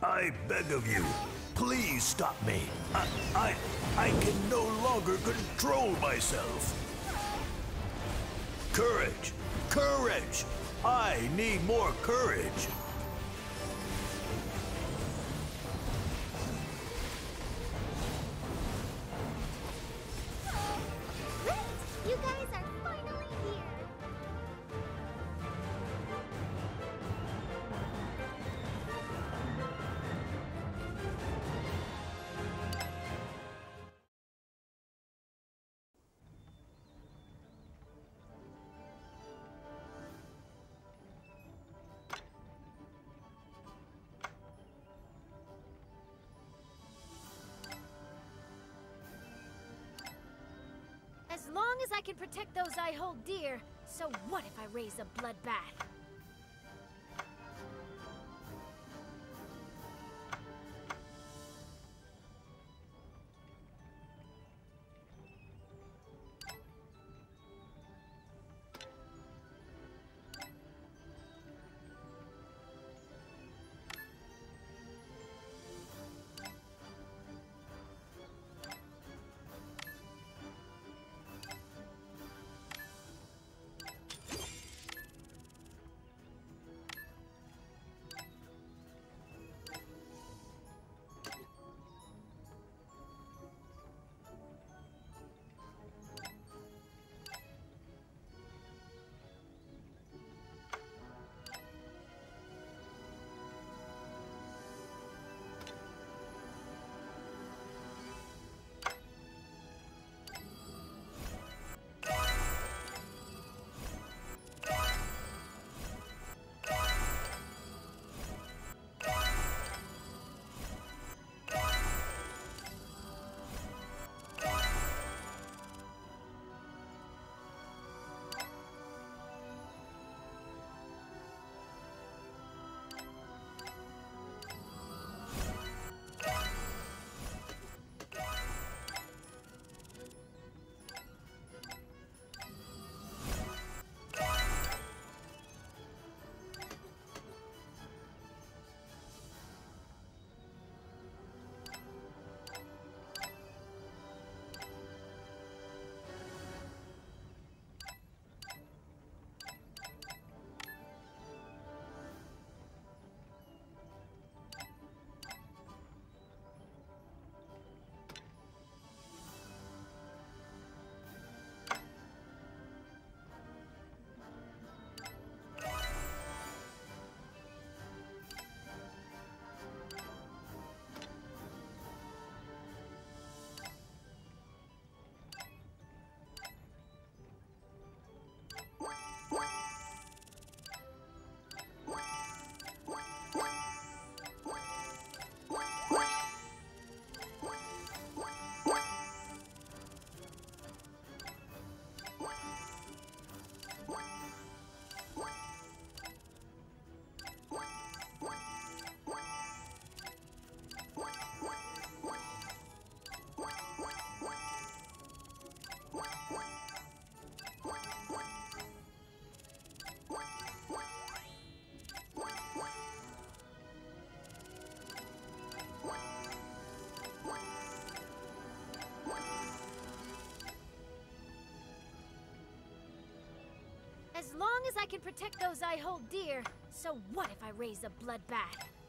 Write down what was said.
I beg of you, please stop me. I can no longer control myself. Courage! Courage! I need more courage. Great! You guys are finally here. As long as I can protect those I hold dear, so what if I raise a bloodbath? As long as I can protect those I hold dear, so what if I raise a bloodbath?